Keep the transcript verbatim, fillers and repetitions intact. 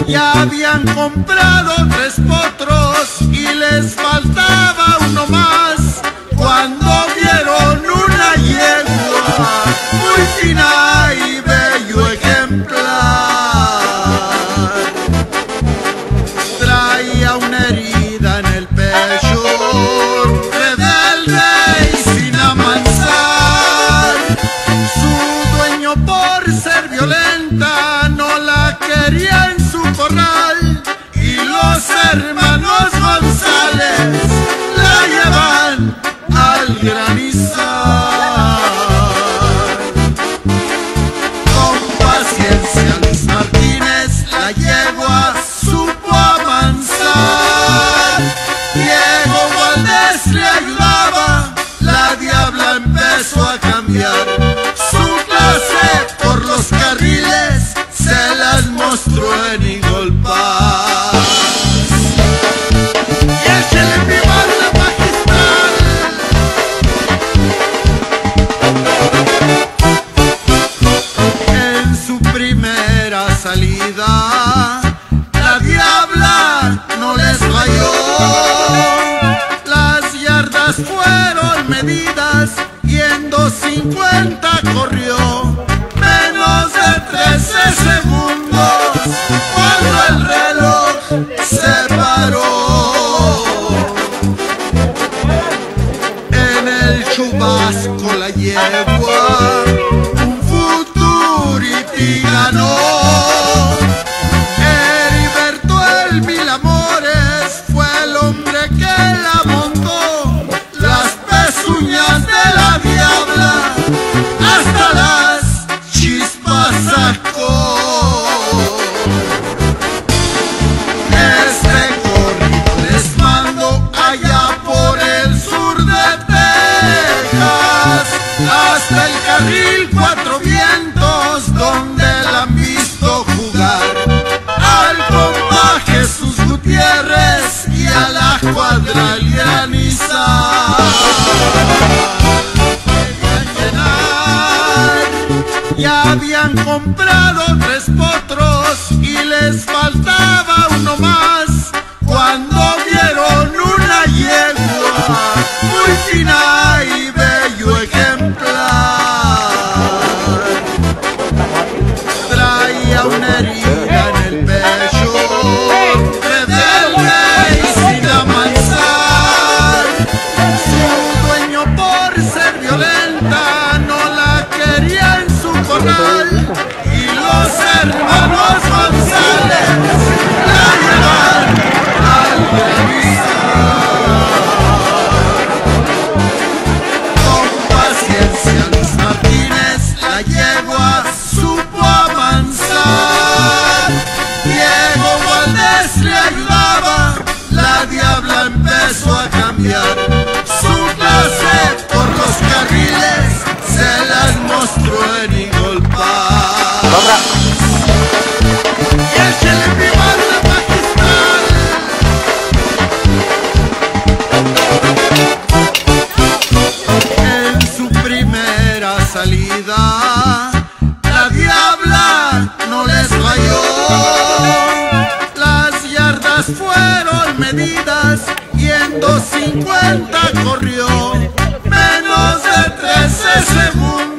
Ya habían comprado tres potros y les faltaba uno más, cuando vieron una yegua muy fina y bello ejemplar. Traía una herida en el pecho, rebelde y sin amansar. Su dueño, por ser violenta, no la quería en su corral, y los hermanos González la llevan al granizar. Con paciencia Luis Martínez la yegua supo avanzar. Diego Valdés le ayudaba, la diabla empezó a cambiar. Su clase por los carriles se las mostró en Eagle Pass. Y échale mi banda magistral. En su primera salida, la diabla no les falló. Las yardas fueron medidas y en dos cincuenta corrió. Menos de trece segundos cuando el reloj se paró. En el chubasco la yegua un Futurity ganó. Heriberto el Mil Amores fue el hombre que la montó. Las pezuñas de la diabla hasta las chispas sacó. Este corrido les mando allá por el sur de Texas, hasta el carril Cuatro Vientos, donde la han visto jugar al compa Jesús Gutiérrez y a la cuadra El Granizar. Ya habían comprado tres potros y les faltaba uno más, cuando vieron una yegua muy fina y bello ejemplar. Traía una herida en el pecho, rebelde y sin amansar. Su dueño, por ser violenta, no la quería en su corral, y los hermanos González la llevan al granizar. Con paciencia Luis Martínez la yegua supo avanzar. Diego Valdés le ayudaba, la diabla empezó a cambiar. Su clase por los carriles se las mostró en Eagle Pass. Y échale mi banda magistral. En su primera salida, la diabla no les falló. Las yardas fueron medidas y en dos cincuenta corrió. Menos de trece segundos